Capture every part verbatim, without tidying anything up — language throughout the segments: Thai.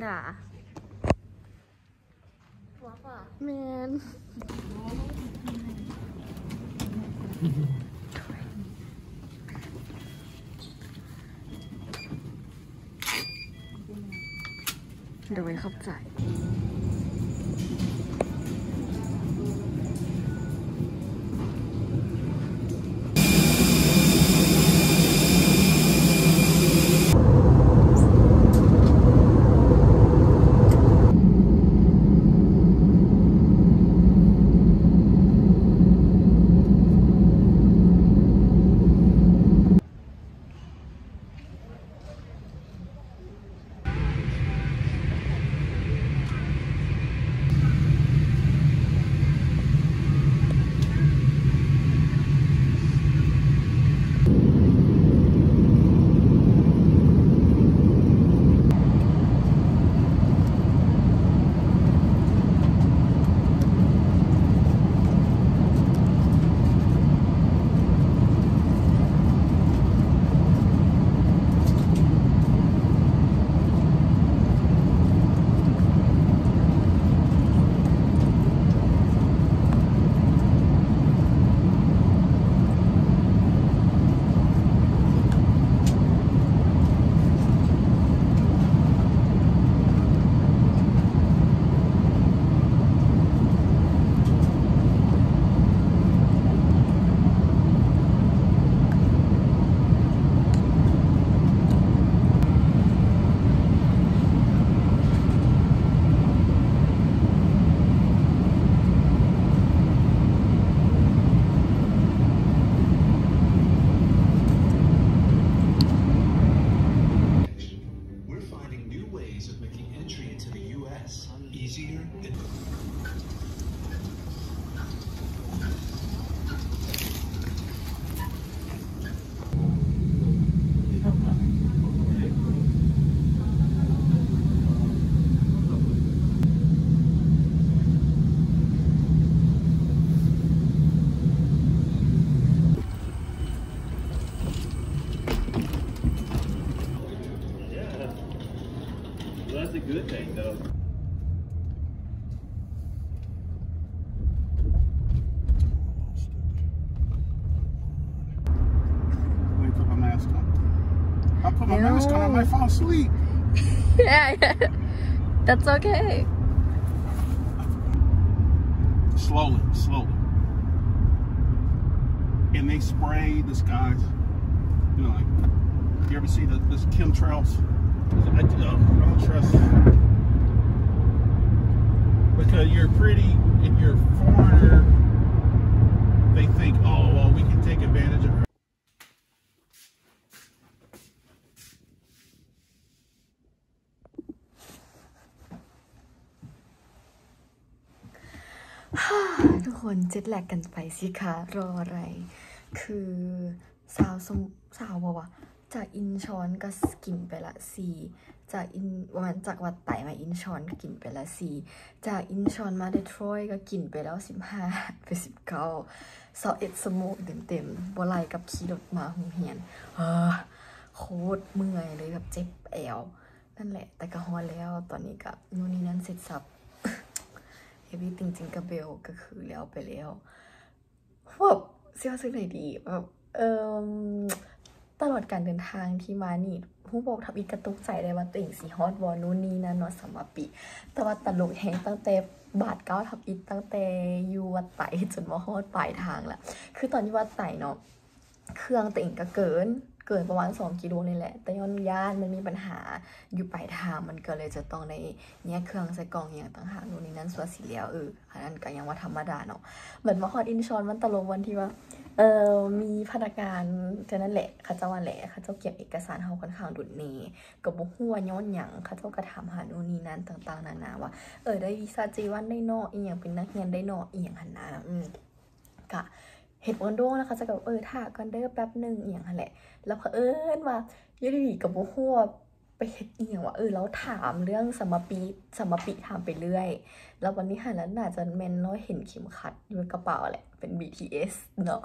ด่าหัวป่ะแมนเดี๋ยวไว้เข้าใจ That's a good thing, though. Let me put my mask on. I put my no. mask on, I might fall asleep. Yeah, yeah. That's okay. Slowly, slowly. And they spray this guy's, you know, like, you ever see the, this chemtrails? I don't trust you. Because you're pretty, if you're a foreigner, they think, oh, well, we can take advantage of her. ทุกคนเจ็ตแลกกันไปสิคะรออะไรคือสาวสมสาวบอกว่าจากอินชอนก็กินไปละสี่จากอินวันจากวัดไต่มาอินชอนก็กินไปละสี่จากอินชอนมาเดโทรยก็กินไปแล้วสิบห้าไปสิบเก้าสอบเอ็ดสมูกเต็มเต็มบัวไหลกับขี่รถมาหงเหียนเออโคตรเมื่อยเลยแบบเจ็บแอวนั่นแหละแต่ก็ฮอนแล้วตอนนี้ก็นู่นนี่นั่นเสร็จสับเอวี่จริงๆกับเบลก็คือแล้วไปแล้วแบบเสียซื้อไหนดีแบบเออตลอดการเดินทางที่มานี่ผู้บอกทำอีกกระตุกใจได้ว่าตัวเองสีฮอตวอนู่นนี่นั่นเนาะสำหรับปีแต่ว่าตลกแห้งตั้งแต่บาทเก้าทับอีกตั้งแต่อยู่วัดไต่จนมาฮอดปลายทางแหละคือตอนที่วัดไต่เนาะเครื่องตัวเองก็เกินเกินประมาณสองกิโลนี่แหละแต่ย้อนย่านมันมีปัญหาอยู่ปลายทางมันก็เลยจะต้องในเนี้ยเครื่องใส่กล่องอย่างต่างหากนู่นนี่นั่นส่วนสีเหลียวเอออันนั้นก็ยังว่าธรรมดาเนาะเหมือนมาฮอดอินชอนมันตลกวันที่ว่าเออมีพนักงานเท่านั้นแหละเขาเจ้าว่าแหละเขาเจ้าเก็บเอกสารเขาค่อนข้างดุดเนกับบุหัวย้อนหยังเขาเจ้ากระทำหานู่นนี่นั่นต่างๆนานาว่าเออได้วีซ่าจีวันได้นอกอีกอย่างเป็นนักเรียนได้นอกอีกอย่างหันนะอืมกะเหตุผลโดนนะคะจะกับเออถ่ากันได้แป๊บหนึ่งอีกอย่างแหละแล้วเผอิญว่ายูดีกับบุหัวไปเห็นอีกอย่างว่าเออแล้วถามเรื่องสมปีสมปีถามไปเรื่อยแล้ววันนี้หันแล้วน่าจะแมนน้อยเห็นเข็มขัดอยู่ในกระเป๋าแหละเป็น บี ที เอส เนาะ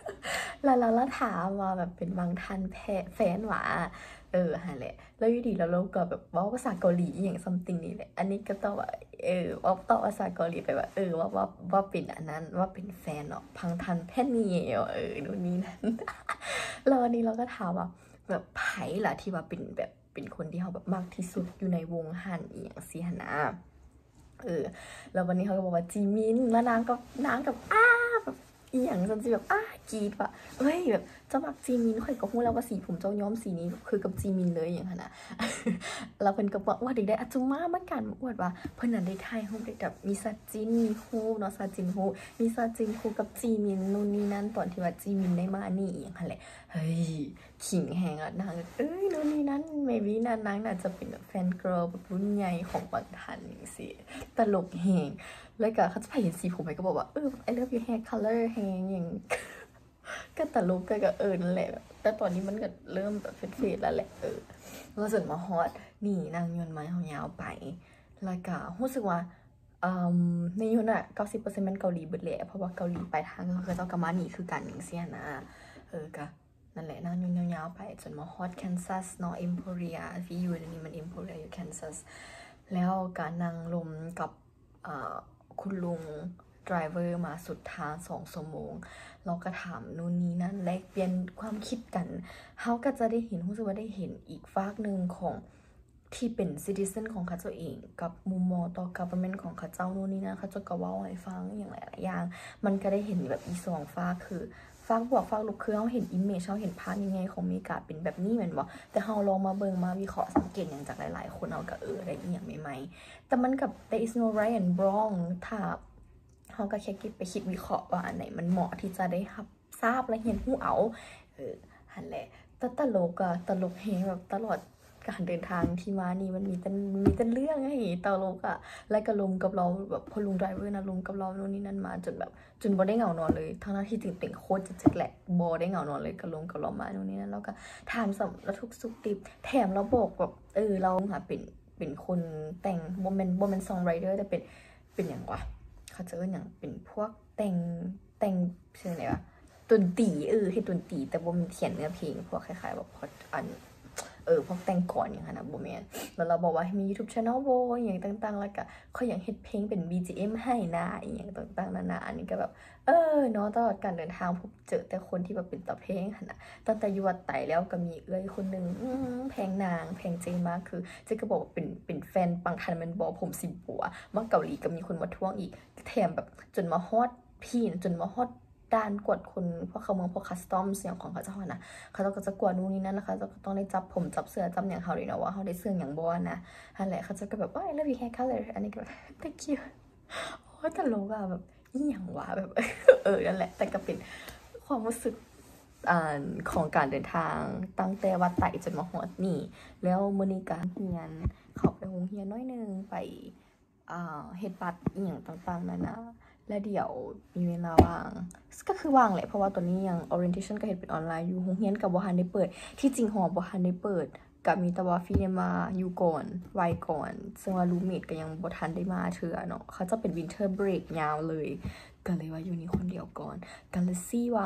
แล้วเราละถามมาแบบเป็นบางท่านแฟนหวาเออฮะแหละแล้วอยู่ดีแล้วเราก็แบบว่าภาษาเกาหลีอย่างซัมติงนี่แหละอันนี้ก็ต้องว่าเออว่าตอบภาษาเกาหลีไปว่าเออว่าว่าว่าเป็นอันนั้นว่าเป็นแฟนเนาะพังทันแพนนี่เออนู่นนี่นั่นแล้ววันนี้เราก็ถามว่าแบบไผ่ล่ะที่ว่าเป็นแบบเป็นคนที่เขาแบบมากที่สุดอยู่ในวงฮันอีอย่างซีฮานะเออแล้ววันนี้เขาก็บอกว่าจีมินแล้วนางก็นางกับอ้าแบบอีอย่างจนจีแบบอ้ากรีดว่ะเฮ้ยแบบจะมักจีมินค่อยก็พูดแล้วว่าสีผมเจ้าย้อมสีนี้คือกับจีมินเลยอย่างนั้นนะแล้วเพิ่นก็บอกว่าเด็กได้อาจุมาเหมือนกันอวดว่าเพิ่นนั้นได้ถ่ายรูปได้แบบมีซาจินมีฮูเนาะซาจินฮูมีซาจินฮูกับจีมินนู่นนี่นั่นตอนที่ว่าจีมินได้มานี่อย่างนั้นแหละเฮ้ยขิงแหงอ่ะนางเอ้ยนู่นนี่นั่นเมบี้นางนางน่าจะเป็นแบบแฟนเกิร์ลแบบรุ่นใหญ่ของบางทันอย่างสิตลกแหงแล้วก็เขาจะไปเห็นสีผมไปก็บอกว่าเออ I love your hair color แหงอย่างก็ตลกก็ก็เออนั่นแหละแต่ตอนนี้มันก็เริ่มแบบเฟดๆแล้วแหละเออแล้วส่วนมาฮอตนี่นางยนไม้ของยาวไปแล้วก็รู้สึกว่าในยุนอะเก้าสิบเปอร์เซ็นต์มันเกาหลีเบิดแหละเพราะว่าเกาหลีไปทางก็คือเจ้ากามานี่คือการหนึ่งเสียนะเออก็นั่นแหละนางยนยาวๆไปจนมาฮอตแคนซัสเนาะเอ็มโพเรียที่อยู่ในนี้มันเอ็มโพเรียอยู่แคนซัสแล้วการนางลมกับคุณลุงไดรเวอร์มาสุดทางสองชั่วโมงเราก็ถามนู่นนี่นั่นแลกเปลี่ยนความคิดกันเขาก็จะได้เห็นรู้สึกว่าได้เห็นอีกฝากหนึ่งของที่เป็นซิติเซนของเขาเจ้าเองกับมุมมองต่อ government ของเขาเจ้านู่นนี่นั่นเขาจะก็เว้าให้ฟังอย่างหลายๆอย่างมันก็ได้เห็นแบบอีสองฝากคือฝากบวกฝากลบคือเขาเห็นอิมเมจเขาเห็นภาพยังไงของอเมริกาเป็นแบบนี้เหมือนบอกแต่เขาลองมาเบิ่งมาวิเคราะห์สังเกตอย่างจากหลายๆคนเอาก็เอออะไรอย่างใหม่ๆแต่มันกับ there is no right and wrong ถ้าเขาก็แค่คิดไปคิดวิเคราะห์ว่าอันไหนมันเหมาะที่จะได้รับทราบและเห็นผู้เอาเออหันแหละแต่ตลกอะตลกเฮแบบตลอดการเดินทางที่มานี่มันมีแต่มีแต่เรื่องไงตลกอะและก็ลงกับเราแบบพอลุงไดรเวอร์นะลงกับเราโน่นนี่นั่นมาจนแบบจนบ่ได้เหงานอนเลยทั้งที่จริงเป็นโคตรจะแหละบ่ได้เหงานอนเลยก็ลงกับเรามาโน่นนี่นั่นแล้วก็ถามสำแล้วทุกสุขดิบแถมเราบอกแบบเออเราค่ะเป็นเป็นคนแต่งบ่แม่นบ่แม่นซองไรเดอร์แต่เป็นเป็นอย่างวะเขาจะเอิ้นอย่างเป็นพวกแต่งแต่งชื่ออะไรวะดนตรีเออให้ดนตรีแต่บ่มีเขียนเนื้อเพลงพวกคล้ายๆแบบพออันเออพวกแต่งก่อนอย่างนั้นนะบ่แม่นแล้วเราบอกว่าให้มี YouTube Channel โบอย่างต่างๆแล้วก็เขาอยากเฮ็ดเพลงเป็น บี จี เอ็ม ให้นะอย่างต่างๆนานาอันนี้ก็แบบเออเนาะตลอดการเดินทางพบเจอแต่คนที่แบบเป็นตาเพลงหั่นน่ะตั้งแต่อยู่วัดไตแล้วก็มีเอื้อยคนนึงแพงนางแพงเจมากคือเจ๊ก็บอกว่าเป็นเป็นแฟนปังทันมันบอกผมสิบัวมาเกาหลีก็มีคนมาทวงอีกแถมแบบจนมาฮอดพี่จนมาฮอดด้านกวดคนเพราะเขาเมืองพวกคัสตอมเสียงของเขาเจ้านะเขาก็จะกวดนู่นนี่นั่นแล้วเขาจะต้องได้จับผมจับเสื้อจับอย่างเขาเลยนะว่าเขาได้เสื้ออย่างบอนะนั่นแหละเขาจะก็แบบว่า I love your hair color อันนี้ก็แบบ thank you โอ้ตลกอะแบบอีหยังวะแบบเออนั่นแหละแต่ก็เป็นความรู้สึกของการเดินทางตั้งแต่วัดไต่จนมาฮอดนี่แล้วมื้อนี้การเรียนเขาไปโรงเรียนน้อยนึงไปเฮ็ดบัตรอีหยังต่างๆนั่นนะและเดี๋ยวมีเวลาว่างก็คือว่างแหละเพราะว่าตอนนี้ยัง orientation ก็เฮ็ดเป็นออนไลน์อยู่โรงเรียนกับบ่ทันได้เปิดที่จริงหอบ่ทันได้เปิดก็มีแต่ว่าฟีเนี่ยมาอยู่ก่อนไวก่อนซึ่งว่ารูมเมทก็ยังบ่ทันได้มาเทื่อเนาะเขาจะเป็น winter break ยาวเลยก็เลยว่าอยู่นี่คนเดียวก่อนกันเลยซี่ว่า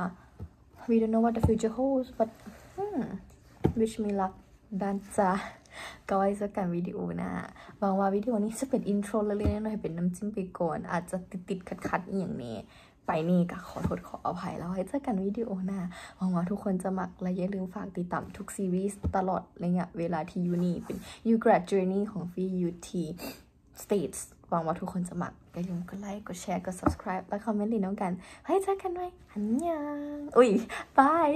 we don't know what the future holds but hmm, wish me luck ด้านจ้าก็ไว้เจอกันวิดีโอหน้าหวังว่าวิดีโอนี้จะเป็นอินโทรเล็กๆน้อยๆเป็นน้ำจิ้มไปก่อนอาจจะติดๆขัดๆอย่างนี้ไปนี่ก็ขอโทษขออภัยแล้วไว้เจอกันวิดีโอหน้าหวังว่าทุกคนจะมักและอย่าลืมฝากติดตามทุกซีรีส์ตลอดระยะเวลาที่ยูนี่เป็น You Grad Journey ของฟี ยู ที States หวังว่าทุกคนจะมักอย่าลืมกดไลค์กดแชร์กด subscribe และคอมเมนต์ดีน้องกันไว้เจอกันไว้อันยังอุ้ยบาย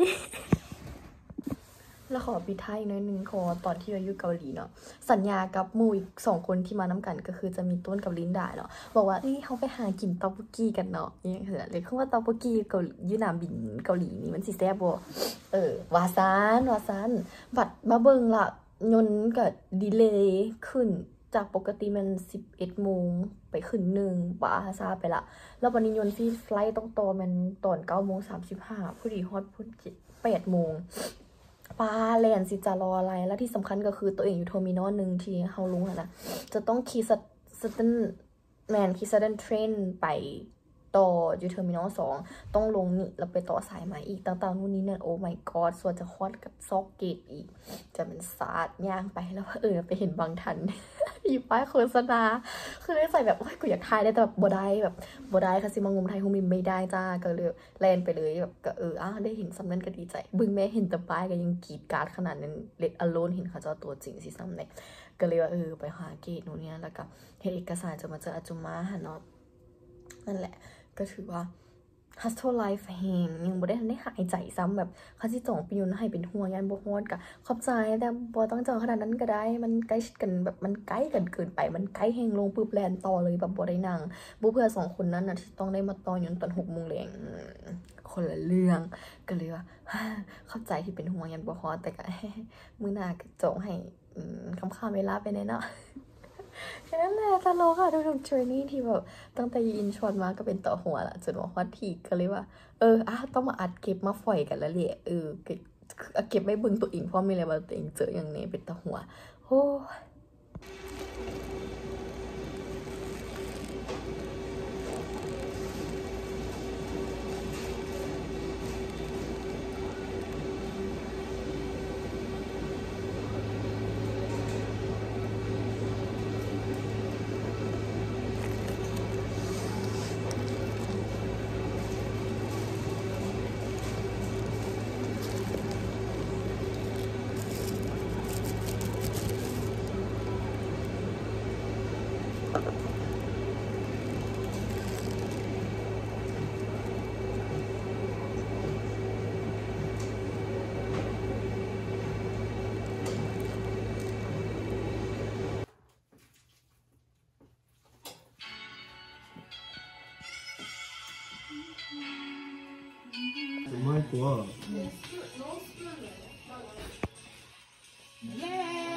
แล้วขอปิดท้ายหน่อยนึงขอตอนที่เราอยู่เกาหลีเนาะสัญญากับหมู่อีกสองคนที่มาน้ำกันก็คือจะมีต้นกับลินดาเนาะบอกว่าเอ้ยเขาไปหากินเต้าปุกี้กันเนาะอย่างเงี้ยเลยคือว่าเต้าปุกี้เกาหลียูนามบินเกาหลีนี่มันสิแซ่บบ่เออวาซานวาซานบัดมาเบิ่งละยนต์ก็ดีเลย์ขึ้นจากปกติมันสิบเอ็ดโมงไปขึ้นหนึ่งบาซาไปละแล้ววันนี้ยนต์ที่ไฟล์ต้องต่อมันตอนเก้าโมงสามสิบห้าผู้ดีฮอตพุ่นแปดโมงปาแลนสิจะรออะไรแล้วที่สำคัญก็คือตัวเองอยู่โทมินอลหนึ่งที่เฮาลุงอะนะจะต้องขี่สตันแมนขี่สตันเทรนไปต่ออยู่เทอร์มินอลสองต้องลงนี่แล้วไปต่อสายใหม่อีกต่างๆนู่นนี่นั่นโอ้ my god ส่วนจะคอดกับซอกเกตอีกจะเป็นศาสตร์ย่างไปแล้วเออไปเห็นบางทันอยู่ป้ายโฆษณาคือได้ใส่แบบโอ้ยกูอยากทายได้แต่แบบบ่ได้แบบบ่ได้ค่ะสิมางมไทยคงมีไม่ได้จ้าก็เลยแลนไปเลยแบบก็เอออ้าวได้เห็นซ้ำนั้นก็ดีใจบึ้งแม่เห็นแต่ป้ายก็ยังกรีดการ์ดขนาดนั้นเลดอโลนเห็นเขาเจ้าตัวจริงสิซ้ำเนี่ยก็เลยว่าเออไปหาเกตนู่นนี่แล้วก็เห็นเอกสารจะมาเจออาจุมาฮะเนาะนั่นแหละก็ถือว่า hustle life แห่งยังบ่ได้ได้หายใจซ้ำแบบเขาที่จ่องปีนให้เป็นห่วงยันบ่ฮอดกับขอบใจแต่บ่ต้องจ่องขนาดนั้นก็ได้มันใกล้ชิดกันแบบมันใกล้กันเกินไปมันใกล้แห่งลงปุ๊บแลนต่อเลยแบบบ่ได้นั่งบ่เพื่อสองคนนั้นน่ะที่ต้องได้มาต่ออยู่ตอนหกโมงแลงคนละเรื่องก็เลยว่าเข้าใจที่เป็นห่วงยันบ่ฮอดแต่ก็มื้อหน้าก็จ่องให้ค่ำๆเวลาไปแน่เนาะแค่นั้นแหละตลกค่ะทุกๆ journey ที่แบบตั้งแต่ยินชวนมาก็เป็นต่อหัวละจนว่าฮอตทีก็เลยว่าเอออ่ะต้องมาอัดเก็บมาฝอยกันแล้วแหละเออเก็บเก็บไม่บึงตัวเองเพราะมีอะไรมาตัวเองเจออย่างนี้เป็นต่อหัวโอ้ My glove. Yeah.